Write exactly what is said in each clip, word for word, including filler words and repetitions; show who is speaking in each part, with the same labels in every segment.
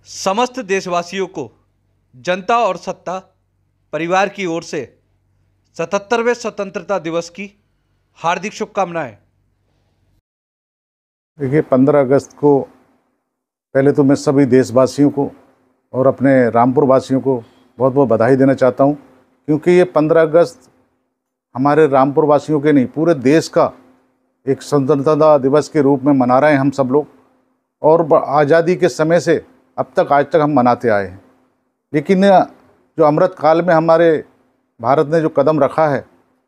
Speaker 1: समस्त देशवासियों को जनता और सत्ता परिवार की ओर से सतहत्तरवें स्वतंत्रता दिवस की हार्दिक शुभकामनाएं।
Speaker 2: देखिए, पंद्रह अगस्त को पहले तो मैं सभी देशवासियों को और अपने रामपुर वासियों को बहुत बहुत बधाई देना चाहता हूं, क्योंकि ये पंद्रह अगस्त हमारे रामपुर वासियों के नहीं, पूरे देश का एक स्वतंत्रता दिवस के रूप में मना रहे हैं हम सब लोग। और आज़ादी के समय से अब तक आज तक हम मनाते आए हैं। लेकिन जो अमृत काल में हमारे भारत ने जो कदम रखा है,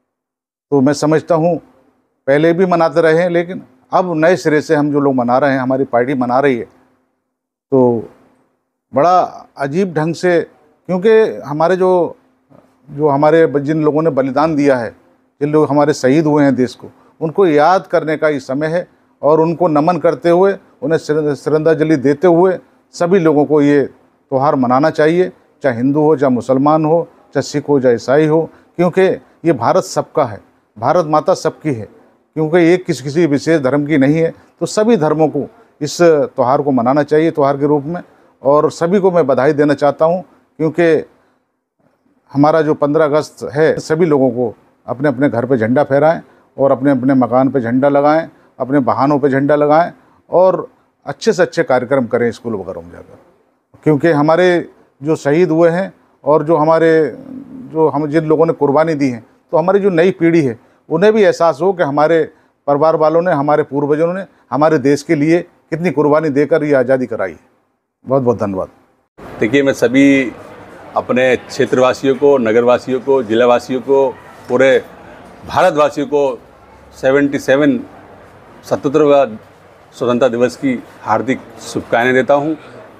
Speaker 2: तो मैं समझता हूँ पहले भी मनाते रहे हैं, लेकिन अब नए सिरे से हम जो लोग मना रहे हैं, हमारी पार्टी मना रही है, तो बड़ा अजीब ढंग से, क्योंकि हमारे जो जो हमारे जिन लोगों ने बलिदान दिया है, जिन लोग हमारे शहीद हुए हैं देश को, उनको याद करने का ये समय है। और उनको नमन करते हुए, उन्हें श्रद्धांजलि देते हुए सभी लोगों को ये त्यौहार मनाना चाहिए, चाहे हिंदू हो, चाहे मुसलमान हो, चाहे सिख हो, चाहे ईसाई हो, क्योंकि ये भारत सबका है, भारत माता सबकी है, क्योंकि ये किसी किसी विशेष धर्म की नहीं है। तो सभी धर्मों को इस त्यौहार को मनाना चाहिए त्यौहार के रूप में। और सभी को मैं बधाई देना चाहता हूँ, क्योंकि हमारा जो पंद्रह अगस्त है, सभी लोगों को अपने अपने घर पे झंडा फहराएं और अपने अपने मकान पे झंडा लगाएं, अपने वाहनों पे झंडा लगाएं और अच्छे से अच्छे कार्यक्रम करें स्कूल वगैरह में जाकर, क्योंकि हमारे जो शहीद हुए हैं और जो हमारे जो हम जिन लोगों ने कुर्बानी दी है, तो हमारी जो नई पीढ़ी है उन्हें भी एहसास हो कि हमारे परिवार वालों ने, हमारे पूर्वजों ने हमारे देश के लिए कितनी कुर्बानी देकर ये आज़ादी कराई है। बहुत बहुत धन्यवाद।
Speaker 3: देखिए, मैं सभी अपने क्षेत्रवासियों को, नगरवासियों को, जिलावासियों को, पूरे भारतवासियों को सतहत्तरवें सतहत्तरवां स्वतंत्रता दिवस की हार्दिक शुभकामनाएं देता हूं।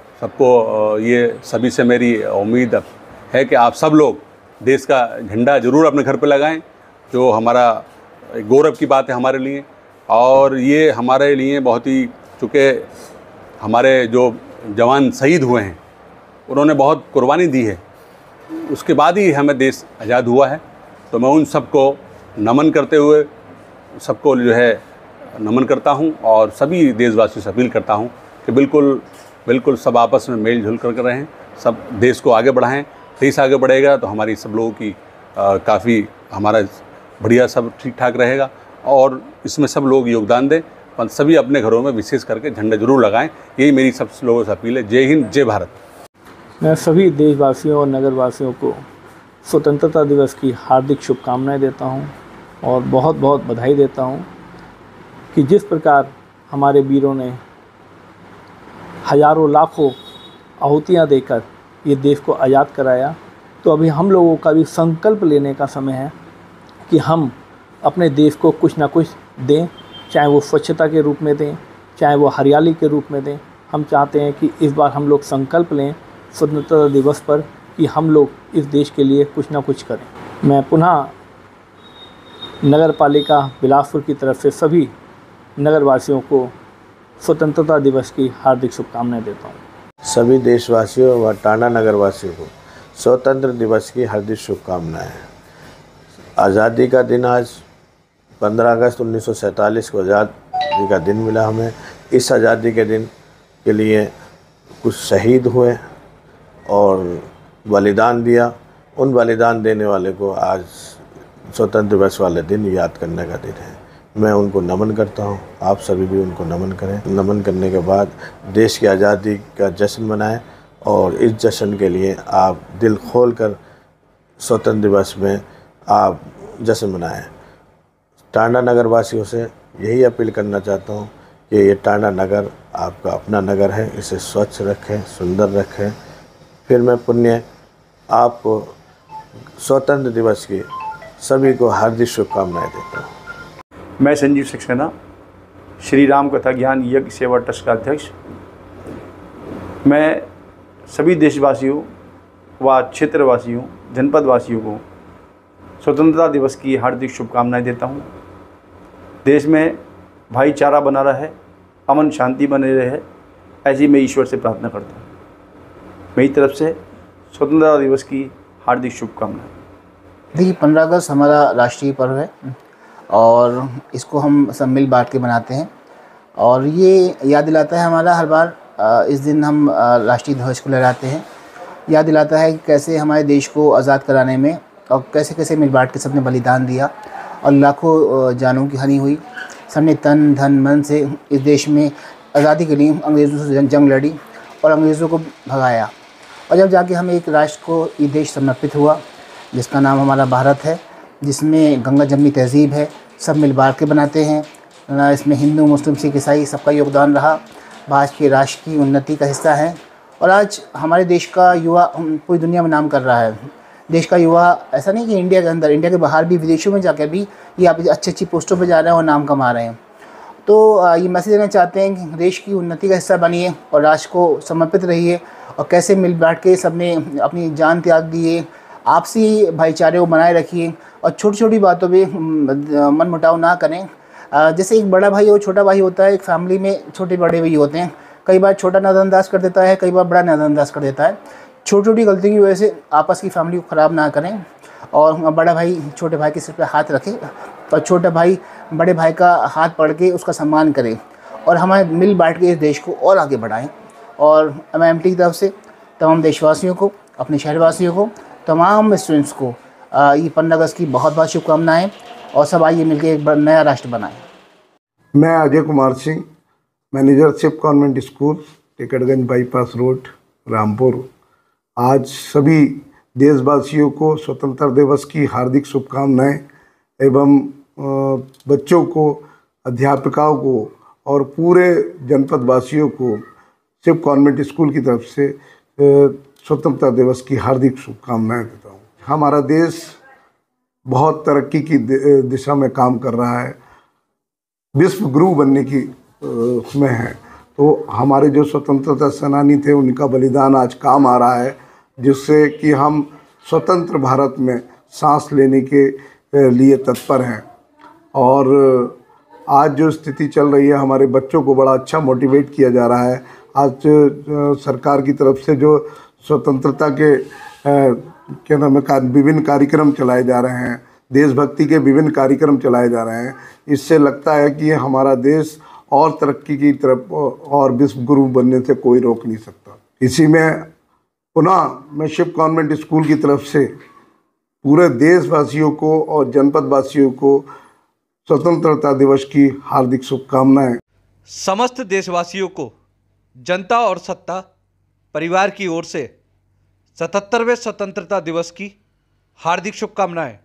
Speaker 3: सबको ये सभी से मेरी उम्मीद है कि आप सब लोग देश का झंडा ज़रूर अपने घर पर लगाएं, जो हमारा गौरव की बात है हमारे लिए। और ये हमारे लिए बहुत ही, चूँकि हमारे जो जवान शहीद हुए हैं, उन्होंने बहुत कुर्बानी दी है, उसके बाद ही हमें देश आज़ाद हुआ है। तो मैं उन सबको नमन करते हुए सबको जो है नमन करता हूं और सभी देशवासियों से अपील करता हूं कि बिल्कुल बिल्कुल सब आपस में मेल जुल कर रहें, सब देश को आगे बढ़ाएं। देश आगे बढ़ेगा तो हमारी सब लोगों की काफ़ी हमारा बढ़िया सब ठीक ठाक रहेगा और इसमें सब लोग योगदान दें। पर सभी अपने घरों में विशेष करके झंडा जरूर लगाएं, यही मेरी सब लोगों से अपील है। जय हिंद, जय भारत।
Speaker 4: मैं सभी देशवासियों और नगरवासियों को स्वतंत्रता दिवस की हार्दिक शुभकामनाएं देता हूं और बहुत बहुत बधाई देता हूं कि जिस प्रकार हमारे वीरों ने हजारों लाखों आहुतियां देकर ये देश को आज़ाद कराया, तो अभी हम लोगों का भी संकल्प लेने का समय है कि हम अपने देश को कुछ ना कुछ दें, चाहे वो स्वच्छता के रूप में दें, चाहे वो हरियाली के रूप में दें। हम चाहते हैं कि इस बार हम लोग संकल्प लें स्वतंत्रता दिवस पर कि हम लोग इस देश के लिए कुछ ना कुछ करें। मैं पुनः नगर पालिका बिलासपुर की तरफ से सभी नगरवासियों को स्वतंत्रता दिवस की हार्दिक शुभकामनाएं देता हूं।
Speaker 5: सभी देशवासियों व टांडा नगरवासियों को स्वतंत्र दिवस की हार्दिक शुभकामनाएं। आज़ादी का दिन आज पंद्रह अगस्त उन्नीस सौ सैंतालीस को आज़ादी का दिन मिला हमें। इस आज़ादी के दिन के लिए कुछ शहीद हुए और बलिदान दिया। उन बलिदान देने वाले को आज स्वतंत्र दिवस वाले दिन याद करने का दिन है। मैं उनको नमन करता हूं, आप सभी भी उनको नमन करें। नमन करने के बाद देश की आज़ादी का जश्न मनाएं और इस जश्न के लिए आप दिल खोल कर स्वतंत्र दिवस में आप जश्न मनाएं। टांडा नगर वासियों से यही अपील करना चाहता हूं कि ये टांडा नगर आपका अपना नगर है, इसे स्वच्छ रखें, सुंदर रखें। फिर मैं पुण्य आपको स्वतंत्र दिवस की सभी को हार्दिक शुभकामनाएं देता हूँ।
Speaker 6: मैं संजीव सक्सेना, श्री राम कथा ज्ञान यज्ञ सेवा ट्रस्ट का अध्यक्ष। मैं सभी देशवासियों व क्षेत्रवासियों, जनपद वासियों को स्वतंत्रता दिवस की हार्दिक शुभकामनाएं देता हूं। देश में भाईचारा बना रहे, अमन शांति बने रहे, ऐसी मैं ईश्वर से प्रार्थना करता हूं। मेरी तरफ से स्वतंत्रता दिवस की हार्दिक शुभकामनाएं।
Speaker 7: देखिए, पंद्रह अगस्त हमारा राष्ट्रीय पर्व है और इसको हम सब मिल बांट के मनाते हैं और ये याद दिलाता है हमारा हर बार अ, इस दिन हम अ, राष्ट्रीय ध्वज को लहराते हैं। याद दिलाता है कि कैसे हमारे देश को आज़ाद कराने में और कैसे कैसे मिल बांट के सबने बलिदान दिया और लाखों अ, जानों की हानि हुई। सबने तन धन मन से इस देश में आज़ादी के लिए अंग्रेज़ों से जंग जंग लड़ी और अंग्रेज़ों को भगाया। और जब जाके हमें एक राष्ट्र को ये देश समर्पित हुआ जिसका नाम हमारा भारत है, जिसमें गंगा जमनी तहज़ीब है, सब मिल बांट के बनाते हैं। ना इसमें हिंदू मुस्लिम सिख ईसाई सबका योगदान रहा, आज के राष्ट्र की उन्नति का हिस्सा है। और आज हमारे देश का युवा पूरी दुनिया में नाम कर रहा है। देश का युवा ऐसा नहीं कि इंडिया के अंदर, इंडिया के बाहर भी, विदेशों में जाकर भी ये आप अच्छी अच्छी पोस्टों पर जा रहे हैं और नाम कमा रहे हैं। तो ये मैसेज देना चाहते हैं कि देश की उन्नति का हिस्सा बनिए और राष्ट्र को समर्पित रहिए और कैसे मिल बांट के सबने अपनी जान त्याग दिए, आपसी भाईचारे को बनाए रखिए और छोटी छोटी बातों पे मन मुटाव ना करें। जैसे एक बड़ा भाई और छोटा भाई होता है, एक फैमिली में छोटे बड़े भाई होते हैं। कई बार छोटा नज़रअंदाज कर देता है, कई बार बड़ा नज़रअंदाज कर देता है। छोटी छोटी गलती की वजह से आपस की फैमिली को ख़राब ना करें और बड़ा भाई छोटे भाई के सिर पे हाथ रखे और छोटा भाई बड़े भाई का हाथ पकड़ के उसका सम्मान करे और हमें मिल बांट के इस देश को और आगे बढ़ाएं। और एम आई एम टी की तरफ से तमाम देशवासियों को, अपने शहरवासियों को, तमाम स्टूडेंट्स को ये पंद्रह अगस्त की बहुत बहुत शुभकामनाएँ और सब आइए मिलकर एक नया राष्ट्र बनाएं।
Speaker 8: मैं Ajay Kumar Singh, managership convent school, Tikatganj bypass road, Rampur. आज सभी देशवासियों को स्वतंत्रता दिवस की हार्दिक शुभकामनाएं एवं बच्चों को, अध्यापिकाओं को और पूरे जनपद वासियों को शिप कॉन्वेंट स्कूल की तरफ से स्वतंत्रता दिवस की हार्दिक शुभकामनाएं देता हूँ। हमारा देश बहुत तरक्की की दिशा में काम कर रहा है, विश्व गुरु बनने की उसमें है। तो हमारे जो स्वतंत्रता सेनानी थे उनका बलिदान आज काम आ रहा है, जिससे कि हम स्वतंत्र भारत में सांस लेने के लिए तत्पर हैं। और आज जो स्थिति चल रही है, हमारे बच्चों को बड़ा अच्छा मोटिवेट किया जा रहा है। आज सरकार की तरफ से जो स्वतंत्रता के क्या नाम है विभिन्न कार्यक्रम चलाए जा रहे हैं, देशभक्ति के विभिन्न कार्यक्रम चलाए जा रहे हैं, इससे लगता है कि हमारा देश और तरक्की की तरफ और विश्व गुरु बनने से कोई रोक नहीं सकता। इसी में पुनः मैं शिप कॉन्वेंट स्कूल की तरफ से पूरे देशवासियों को और जनपद वासियों को स्वतंत्रता दिवस की हार्दिक शुभकामनाएं।
Speaker 1: समस्त देशवासियों को जनता और सत्ता परिवार की ओर से सतहत्तरवें स्वतंत्रता दिवस की हार्दिक शुभकामनाएं।